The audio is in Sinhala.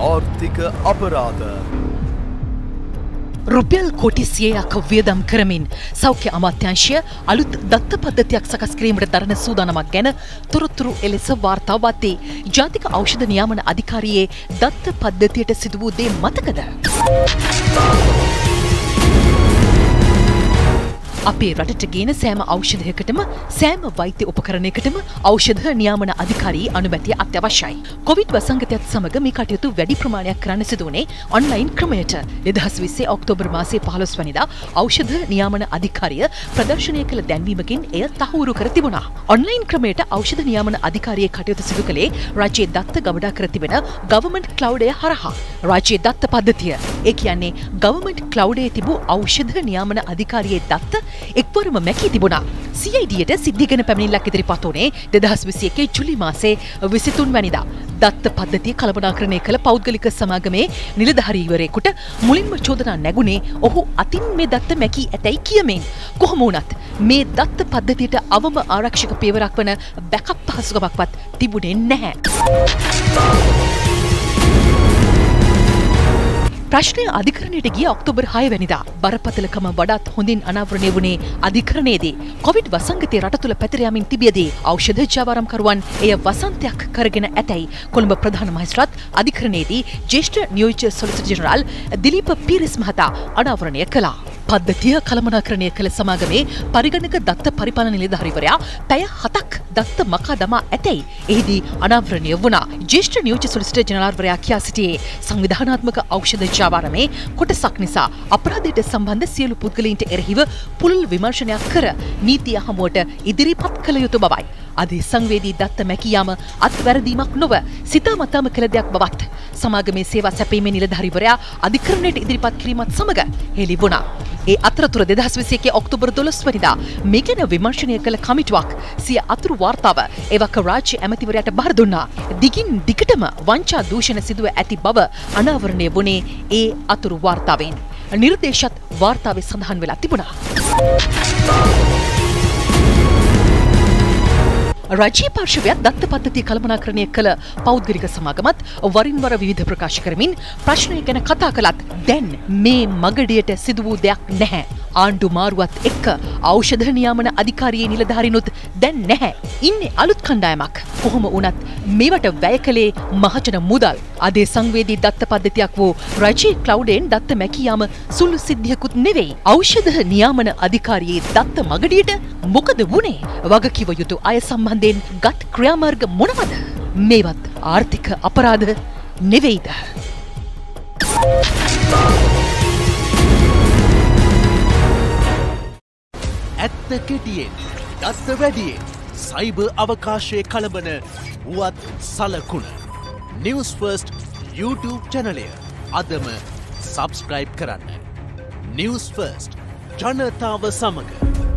ආර්ථික අපරාධ රුපියල් කෝටි 100ක් වියදම් කරමින් සෞඛ්‍ය අමාත්‍යාංශය අලුත් දත්ත පද්ධතියක් සකස් කිරීමට දරන සූදානමක් ගැන තොරතුරු එලෙස වාර්තා වත්තේ. ජාතික ඖෂධ නියාමන අධිකාරියේ දත්ත පද්ධතියට සිදු වූ දේ මතකද? අපේ රටට ගේන සෑම ඖෂධයකටම සෑම වෛද්‍ය උපකරණයකටම ඖෂධ නියාමන අධිකාරී අනුමැතිය අත්‍යවශ්‍යයි. කොවිඩ් වසංගතයත් සමග මේ කටයුතු වැඩි ප්‍රමාණයක් කරන්න සිදු වුණේ ඔන්ලයින් ක්‍රමයට. 2020 ඔක්තෝබර් මාසයේ 15 වැනිදා ඖෂධ නියාමන අධිකාරිය ප්‍රදර්ශනය කළ දැන්වීමකින් එය තහවුරු කර තිබුණා. ඔන්ලයින් ක්‍රමයට ඖෂධ නියාමන අධිකාරියේ කටයුතු සිදු කළේ රාජ්‍යයේ දත්ත ගබඩා කර තිබෙන ගවර්න්මන්ට් ක්ලවුඩය හරහා. රාජ්‍යයේ දත්ත පද්ධතිය, ඒ කියන්නේ ගවර්න්මන්ට් ක්ලවුඩයේ තිබූ ඖෂධ නියාමන අධිකාරියේ දත්ත එක්වරම මැකී තිබුණා. CIDට සිද්ධි ගැන පැමිණිල්ලක් ඉදිරිපත් වුණේ 2021 ජුලි මාසයේ 23 වැනිදා. දත්ත පද්ධතිය කළමනාකරණය කළ පෞද්ගලික සමාගමේ නිලධාරීවරයෙකුට මුලින්ම චෝදනා නැගුණේ ඔහු අතින් මේ දත්ත මැකී ඇතැයි කියමින්. කොහොම වුණත් මේ දත්ත පද්ධතියට අවම ආරක්ෂක පියවරක් වන බැකප් පහසුකමක්වත් තිබුණේ නැහැ. ප්‍රශ්නය අධිකරණයට ගිය ඔක්තෝබර් 6 වැනිදා. බරපතලකම වඩාත් හොඳින් අනාවරණය වුණේ අධිකරණයේදී. කොවිඩ් වසංගතයේ රට තුළ පැතිර යමින් තිබියදී ඖෂධ ජාවාරම්කරුවන් එය වසන්තයක් කරගෙන ඇතැයි කොළඹ ප්‍රධාන මහේස්ත්‍රාත් අධිකරණයේදී ජ්‍යෙෂ්ඨ නියෝජ්‍ය සොලිසිටර් ජෙනරාල් දිලීප පීරිස් මහතා අනාවරණය කළා. පද්ධතිය කළමනාකරණය කළ සමාගමේ පරිගණක දත්ත පරිපාලන නිලධාරීවරයා පැය 7ක් දත්ත මකා දමා ඇතැයි එහිදී අනාවරණය වුණා. ජ්‍යෙෂ්ඨ නියෝජ්‍ය සොලිසිටර් ජෙනරාල්වරයා කියා සිටියේ සංවිධානාත්මක ඖෂධ ජාවාරමේ කොටසක් නිසා අපරාධයට සම්බන්ධ සියලු පුද්ගලයින්ට එරෙහිව පුළුල් විමර්ශනයක් කර නීතිය හමුවට ඉදිරිපත් කළ යුතු බවයි. අධි සංවේදී දත්ත මැකී යාම අත්වැරදීමක් නොව සිතාමතාම කළ දෙයක් බවත් සමාගමේ සේවා සැපීමේ නිලධාරීවරයා අධිකරණයට ඉදිරිපත් කිරීමත් සමග හෙළි වුණා. ඒ අතරතුර 2021 ඔක්තෝබර් 12 වැනිදා මේ ගැන විමර්ශනය කළ කමිටුවක් සිය අතුරු වාර්තාව එවක රාජ්‍ය ඇමතිවරයාට බාර දුන්නා. දිගින් දිගටම වංචා දූෂණ සිදුව ඇති බව අනාවරණය වුණේ ඒ අතුරු වාර්තාවෙන්. නිර්දේශත් වාර්තාවේ සඳහන් වෙලා තිබුණා. රාජ්‍ය පාර්ශවයත් දත්ත පද්ධතිය කළමනාකරණය කළ පෞද්ගලික සමාගමත් වරින් වර විවිධ ප්‍රකාශ කරමින් ප්‍රශ්නය ගැන කතා කළත් දැන් මේ මගඩියට සිදු වූ දෙයක් නැහැ. ආණ්ඩු මාරුවත් එක්ක ඖෂධ නියාමන අධිකාරියේ නිලධාරීනුත් දැන් නැහැ. ඉන්නේ අලුත් කණ්ඩායමක්. කොහොම වුණත් මේවට වැය කළේ මහජන මුදල්. අධේ සංවේදී දත්ත පද්ධතියක් වූ රාජ්‍ය ක්ලවුඩෙන් දත්ත මැකී යාම සුළු සිද්ධියකුත් නෙවෙයි. ඖෂධ නියාමන අධිකාරියේ දත්ත මගඩියට මොකද වුණේ? වගකිව යුතු අය සම්බන්ධයෙන් ගත් ක්‍රියාමාර්ග මොනවද? මේවත් ආර්ථික අපරාධ නෙවෙයිද? ඇත්ත කෙටියෙන්, දත්ත වැඩියෙන්, සයිබර් අවකාශයේ කලබන වුවත් සලකුණ. Newsfirst YouTube චැනලය අදම සබ්ස්ක්‍රයිබ් කරන්න. Newsfirst ජනතාව සමග.